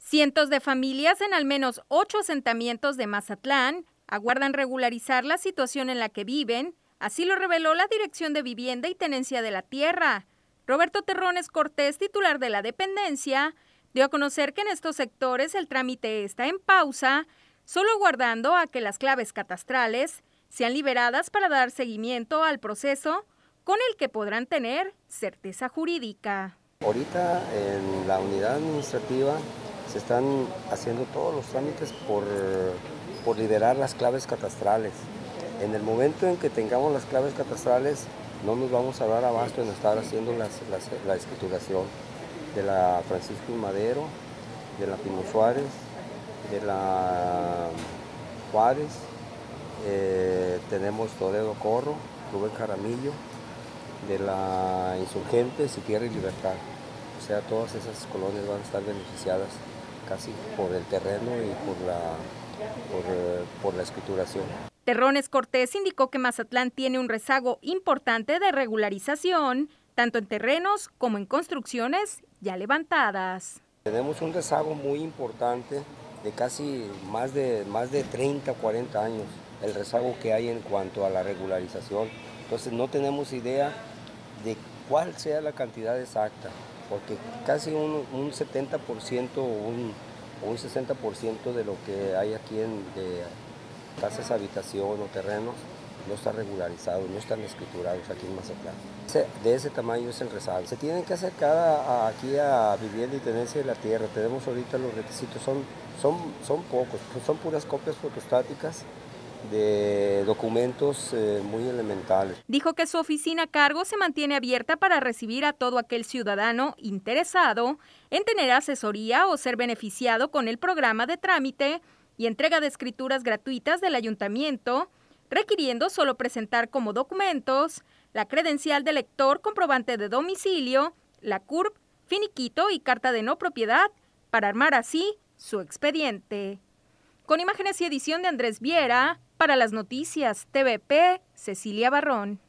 Cientos de familias en al menos 8 asentamientos de Mazatlán aguardan regularizar la situación en la que viven, así lo reveló la Dirección de Vivienda y Tenencia de la Tierra. Roberto Terrones Cortés, titular de la dependencia, dio a conocer que en estos sectores el trámite está en pausa, solo aguardando a que las claves catastrales sean liberadas para dar seguimiento al proceso con el que podrán tener certeza jurídica. Ahorita en la unidad administrativa se están haciendo todos los trámites por liberar las claves catastrales. En el momento en que tengamos las claves catastrales, no nos vamos a dar abasto en estar haciendo la escrituración de la Francisco y Madero, de la Pino Suárez, de la Juárez, tenemos Toledo Corro, Rubén Jaramillo, de la Insurgentes y Tierra y Libertad. O sea, todas esas colonias van a estar beneficiadas casi por el terreno y por la escrituración. Terrones Cortés indicó que Mazatlán tiene un rezago importante de regularización, tanto en terrenos como en construcciones ya levantadas. Tenemos un rezago muy importante de casi más de 30, 40 años, el rezago que hay en cuanto a la regularización. Entonces no tenemos idea de cuál sea la cantidad exacta, porque casi un 70% o un 60% de lo que hay aquí de casas, habitación o terrenos no está regularizado, no están escriturados aquí en Mazatlán. De ese tamaño es el rezago. Se tienen que acercar aquí a Vivienda y Tenencia de la Tierra. Tenemos ahorita los requisitos, son pocos, son puras copias fotostáticas de documentos muy elementales. Dijo que su oficina a cargo se mantiene abierta para recibir a todo aquel ciudadano interesado en tener asesoría o ser beneficiado con el programa de trámite y entrega de escrituras gratuitas del ayuntamiento, requiriendo solo presentar como documentos la credencial de lector, comprobante de domicilio, la CURP, finiquito y carta de no propiedad para armar así su expediente. Con imágenes y edición de Andrés Viera, para las noticias TVP, Cecilia Barrón.